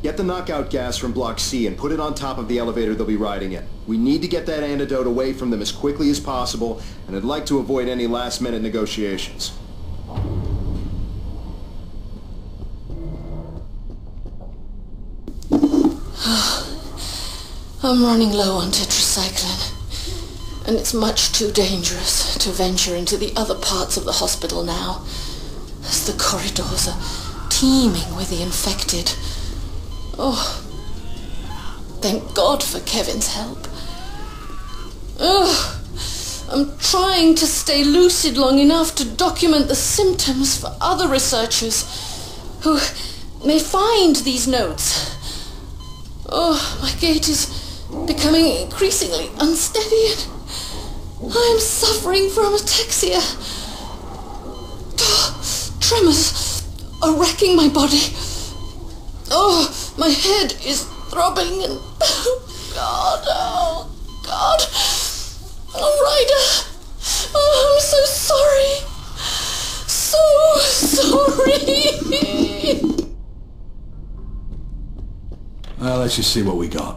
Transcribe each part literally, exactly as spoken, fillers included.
Get the knockout gas from Block C and put it on top of the elevator they'll be riding in. We need to get that antidote away from them as quickly as possible, and I'd like to avoid any last-minute negotiations. I'm running low on tetracycline, and it's much too dangerous to venture into the other parts of the hospital now, as the corridors are teeming with the infected. Oh, thank God for Kevin's help. Ugh, I'm trying to stay lucid long enough to document the symptoms for other researchers who may find these notes. Oh, my gait is becoming increasingly unsteady, and I'm suffering from ataxia. Oh, tremors are wrecking my body. Oh, my head is throbbing, and oh God, oh God, oh Ryder, oh, I'm so sorry, so sorry. Well, let's just see what we got.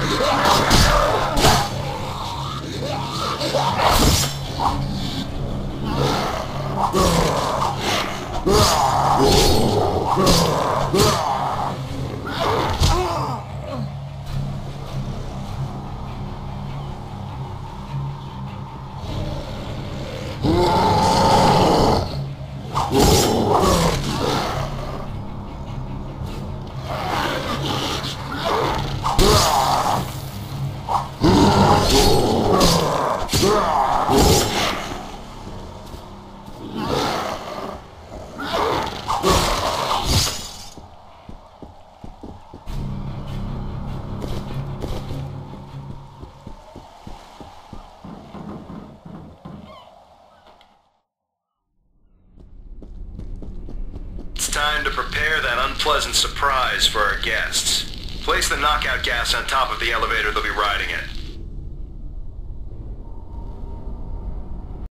Time to prepare that unpleasant surprise for our guests. Place the knockout gas on top of the elevator they'll be riding in.